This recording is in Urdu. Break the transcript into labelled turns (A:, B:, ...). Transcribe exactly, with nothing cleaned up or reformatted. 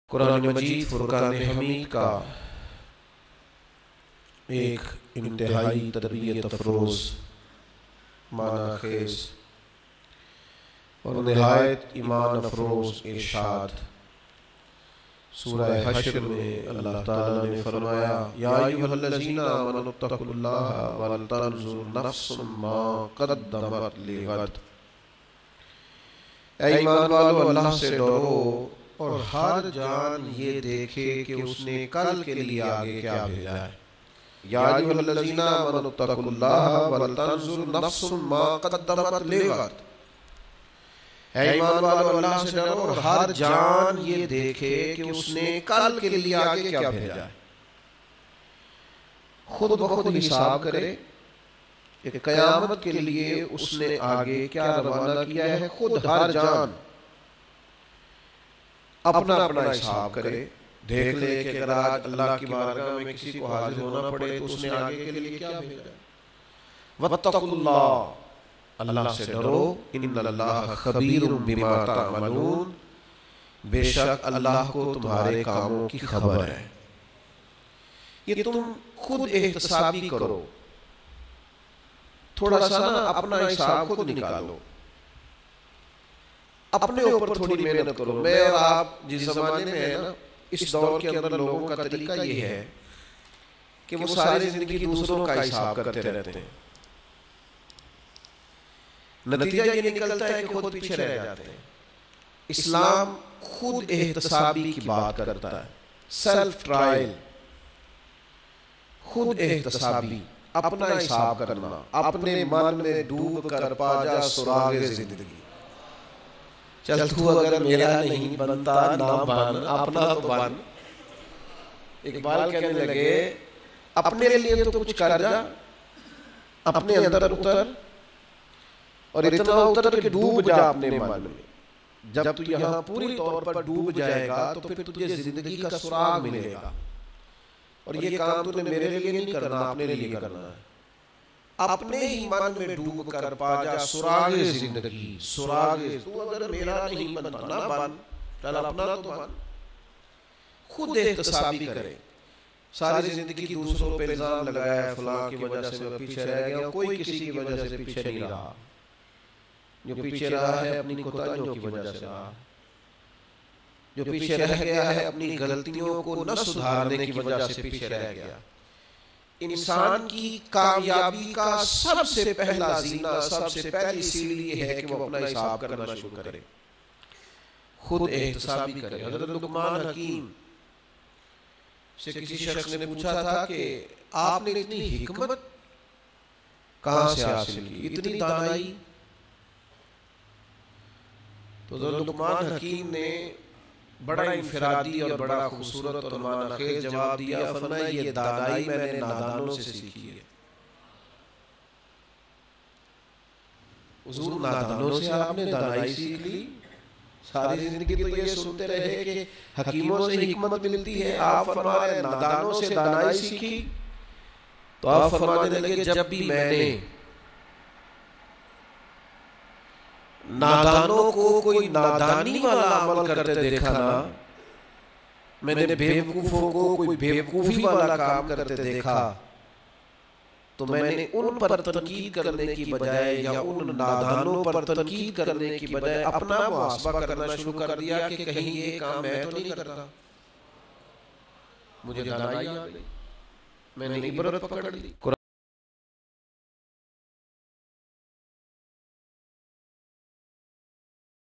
A: قرآن مجید فرقان حمید کا ایک انتہائی تربیت افروز، معنی خیز اور نہایت ایمان افروز ارشاد سورہ حشر میں اللہ تعالیٰ نے فرمایا: یا ایھا الذین آمنوا اتقوا اللہ ولتنظر نفس ما قدمت لغد۔ اے ایمان والو، اللہ سے ڈرو اور ہر جان یہ دیکھے کہ اس نے کل کے لیے آگے کیا بھیجا ہے۔ یا ایھا الذین آمنوا اتقوا اللہ ولتنظر نفس ما قدمت لغد۔ اے ایمان والو، اللہ سے ڈرو اور ہر جان یہ دیکھے کہ اس نے کل کے لیے آگے کیا بھیجا ہے۔ خود بخود حساب کرے کہ قیامت کے لیے اس نے آگے کیا روانہ کیا ہے۔ خود ہر جان اپنا اپنا حساب کرے، دیکھ لے کہ اگر آج اللہ کی بارگاہ میں کسی کو حاضر ہونا پڑے تو اس نے آگے کے لیے کیا بھیجا ہے۔ واتقوا اللہ، اللہ سے ڈرو، ان اللہ خبیر بما تعملون، بے شک اللہ کو تمہارے کاموں کی خبر ہے۔ یہ تم خود احتسابی کرو، تھوڑا سا نا اپنا حساب خود نکالو، اپنے اوپر تھوڑی محنت کرو۔ میں اور آپ جس زمانے میں ہیں نا، اس دور کے اندر لوگوں کا طریقہ یہ ہے کہ وہ ساری زندگی دوسروں کا حساب کرتے رہتے ہیں، نتیجہ یہ نکلتا ہے کہ خود پیچھے رہ جاتے ہیں۔ اسلام خود احتسابی کی بات کرتا ہے، سیلف ٹرائل، خود احتسابی، اپنا حساب کرنا، اپنے من میں ڈوب کر پا جا سراغ زندگی۔ چل تو اگر میرا نہیں بنتا نہ بن، اپنا تو بن۔ اقبال کہنے لگے اپنے لیے تو کچھ کر جا، اپنے اندر اتر اور اتنا اتر کہ ڈوب جا اپنے من میں۔ جب تو یہاں پوری طور پر ڈوب جائے گا تو پھر تجھے زندگی کا سراغ ملے گا، اور یہ کام تو نے میرے لیے نہیں کرنا، اپنے لیے کرنا ہے۔ اپنے ہی من میں ڈوب کر پا جا سراغ زندگی، سراغ تو اگر میرا نہیں بنتا نہ بن، چل اپنا تو بن۔ خود احتسابی کرے۔ ساری زندگی دوسروں پہ الزام لگایا ہے، فلاں کی وجہ سے میں پیچھے رہ گیا، کوئی کسی کی وجہ سے پیچھے نہیں رہا۔ جو پیچھے رہا ہے اپنی کوتاہیوں کی وجہ سے رہا، جو پیچھے رہ گیا ہے اپنی غلطیوں کو نہ سدھارنے کی وجہ سے پیچھے رہ گیا۔ انسان کی کامیابی کا سب سے پہلا زینہ، سب سے پہلی سیڑھی یہ ہے کہ وہ اپنا حساب کرنا شروع کرے، خود احتسابی کرے۔ حضرت لقمان حکیم سے کسی شخص نے پوچھا تھا کہ آپ نے اتنی حکمت کہاں سے حاصل کی، اتنی دانائی؟ تو حضرت لقمان حکیم نے بڑا انفرادی اور بڑا خوبصورت اور معنی خیز جواب دیا، فرمایا یہ دانائی میں نے نادانوں سے سیکھی ہے۔ حضور نادانوں سے آپ نے دانائی سیکھ لی؟ ساری زندگی تو یہ سنتے رہے کہ حکیموں سے حکمت ملتی ہے، آپ فرما رہے ہیں نادانوں سے دانائی سیکھی؟ تو آپ فرمانے لگے جب بھی میں نے نادانوں کو کوئی نادانی والا عمل کرتے دیکھا نا، میں نے بیوقوفوں کو کوئی بیوقوفی والا کام کرتے دیکھا، تو میں نے ان پر تنقید کرنے کی بجائے یا ان نادانوں پر تنقید کرنے کی بجائے اپنا محاسبہ کرنا شروع کر دیا کہ کہیں یہ کام میں تو نہیں کرتا۔ مجھے دانائی آ گئی، میں نے عبرت پکڑ لی۔